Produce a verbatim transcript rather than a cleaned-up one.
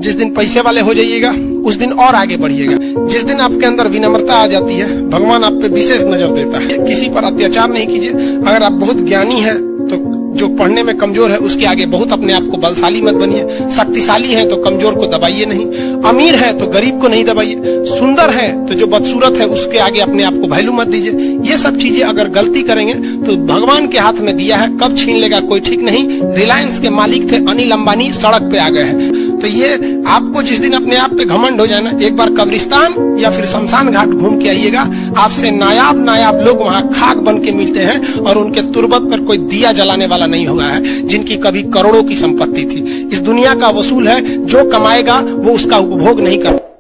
जिस दिन पैसे वाले हो जाइएगा उस दिन और आगे बढ़िएगा। जिस दिन आपके अंदर विनम्रता आ जाती है भगवान आप पे विशेष नजर देता है। किसी पर अत्याचार नहीं कीजिए। अगर आप बहुत ज्ञानी है तो जो पढ़ने में कमजोर है उसके आगे बहुत अपने आप को बलशाली मत बनिए। शक्तिशाली है तो कमजोर को दबाइए नहीं। अमीर है तो गरीब को नहीं दबाइए। सुंदर है तो जो बदसूरत है उसके आगे अपने आप को वैल्यू मत दीजिए। ये सब चीजें अगर गलती करेंगे तो भगवान के हाथ में दिया है, कब छीन लेगा कोई ठीक नहीं। रिलायंस के मालिक थे अनिल अंबानी, सड़क पे आ गए हैं। तो ये आपको जिस दिन अपने आप पे घमंड हो जाए ना, एक बार कब्रिस्तान या फिर शमशान घाट घूम के आइएगा। आपसे नायाब नायाब लोग वहाँ खाक बन के मिलते हैं और उनके तुरबत पर कोई दिया जलाने वाला नहीं हुआ है, जिनकी कभी करोड़ों की संपत्ति थी। इस दुनिया का वसूल है, जो कमाएगा वो उसका उपभोग नहीं कर